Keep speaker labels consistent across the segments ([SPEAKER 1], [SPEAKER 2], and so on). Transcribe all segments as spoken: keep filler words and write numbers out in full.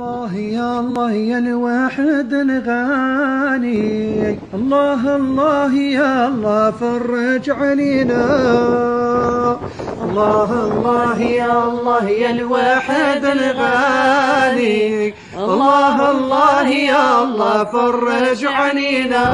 [SPEAKER 1] الله يا الله يا الواحد الغالي، الله الله يا الله فرج علينا. الله الله يا الله يا الواحد الغالي، الله الله يا الله فرج علينا.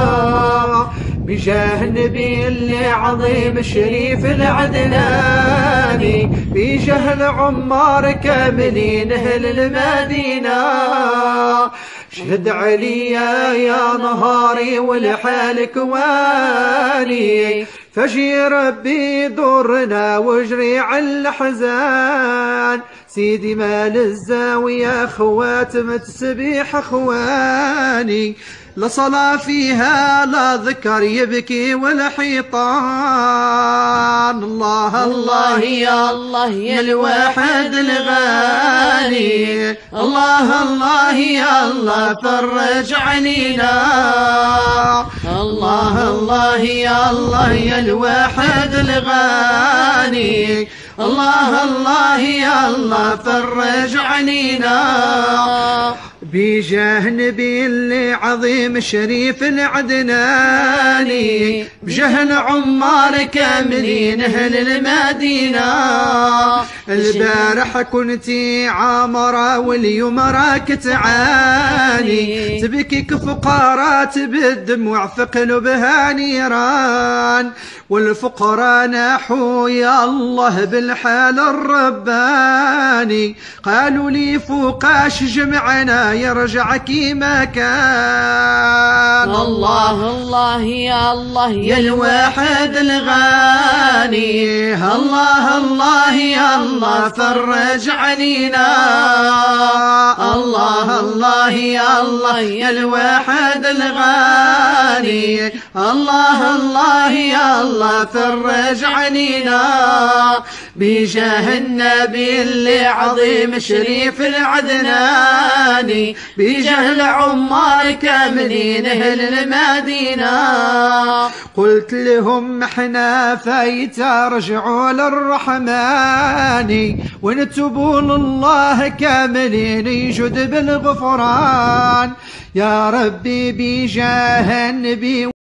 [SPEAKER 1] بجاه النبي العظيم الشريف العدناني، بجاه العمار كاملين اهل المدينة. شهد علي يا نهاري والحال كواني، فجي ربي ضرنا واجري على الحزان. سيدي مال الزاوية خواتم التسبيح اخواني، لا صلاة فيها لا ذكر يبكي ولا حيطان. الله الله يا الله يا الواحد الغالي، الله الله يا الله فرج علينا. الله الله يا الله يا الواحد الغالي، الله الله يا الله فرج علينا. بجاه نبي العظيم الشريف العدناني، بجاه العمار كاملين اهل المدينة. البارح كنتي عامرة واليوم راك تعاني، تبكيك فقارات بالدموع في قلوبها نيران. والفقراء ناحوا يا الله بالحال الرباني، قالوا لي فوقاش جمعنا يرجع كيما كان.
[SPEAKER 2] الله الله يا الله
[SPEAKER 1] يا الواحد الغالي، الله الله يا الله فرج علينا. الله الله يا الله يا الواحد الغالي، الله الله يا الله فرج علينا. بجاه النبي العظيم الشريف العدناني، بجاه العمار كاملين اهل المدينة. قلت لهم احنا فايتا رجعوا للرحمن، ونتوبوا لله كاملين يجود بالغفران. يا ربي بجاه النبي